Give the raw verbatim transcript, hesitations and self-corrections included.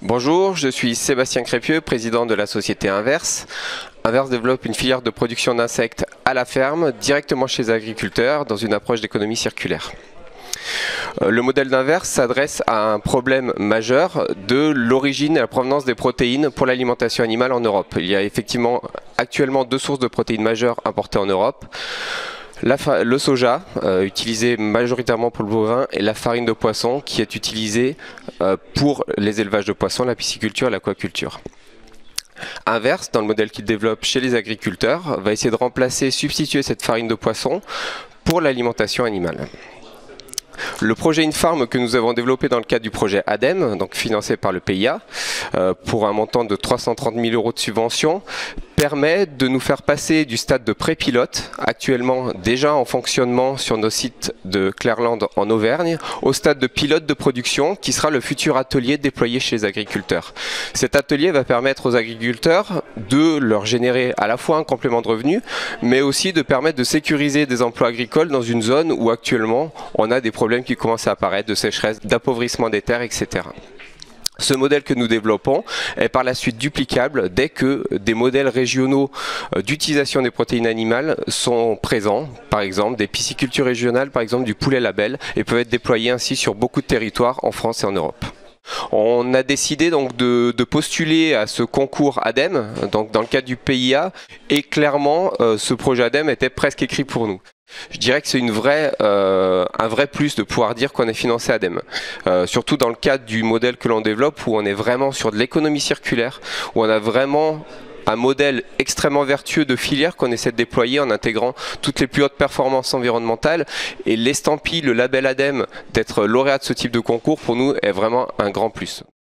Bonjour, je suis Sébastien Crépieux, président de la société Inverse. Inverse développe une filière de production d'insectes à la ferme, directement chez les agriculteurs, dans une approche d'économie circulaire. Le modèle d'Inverse s'adresse à un problème majeur de l'origine et la provenance des protéines pour l'alimentation animale en Europe. Il y a effectivement actuellement deux sources de protéines majeures importées en Europe. La le soja, euh, utilisé majoritairement pour le bovin, et la farine de poisson, qui est utilisée euh, pour les élevages de poissons, la pisciculture et l'aquaculture. Inverse, dans le modèle qu'il développe chez les agriculteurs, va essayer de remplacer, substituer cette farine de poisson pour l'alimentation animale. Le projet InFarm que nous avons développé dans le cadre du projet ADEME, donc financé par le P I A, euh, pour un montant de trois cent trente mille euros de subvention, permet de nous faire passer du stade de pré-pilote, actuellement déjà en fonctionnement sur nos sites de Clairland en Auvergne, au stade de pilote de production qui sera le futur atelier déployé chez les agriculteurs. Cet atelier va permettre aux agriculteurs de leur générer à la fois un complément de revenus, mais aussi de permettre de sécuriser des emplois agricoles dans une zone où actuellement on a des problèmes qui commencent à apparaître de sécheresse, d'appauvrissement des terres, et cetera. Ce modèle que nous développons est par la suite duplicable dès que des modèles régionaux d'utilisation des protéines animales sont présents, par exemple des piscicultures régionales, par exemple du poulet label, et peuvent être déployés ainsi sur beaucoup de territoires en France et en Europe. On a décidé donc de, de postuler à ce concours ADEME, donc dans le cadre du P I A, et clairement euh, ce projet ADEME était presque écrit pour nous. Je dirais que c'est une vraie, euh, un vrai plus de pouvoir dire qu'on est financé ADEME, euh, surtout dans le cadre du modèle que l'on développe où on est vraiment sur de l'économie circulaire, où on a vraiment un modèle extrêmement vertueux de filière qu'on essaie de déployer en intégrant toutes les plus hautes performances environnementales, et l'estampille, le label ADEME d'être lauréat de ce type de concours pour nous est vraiment un grand plus.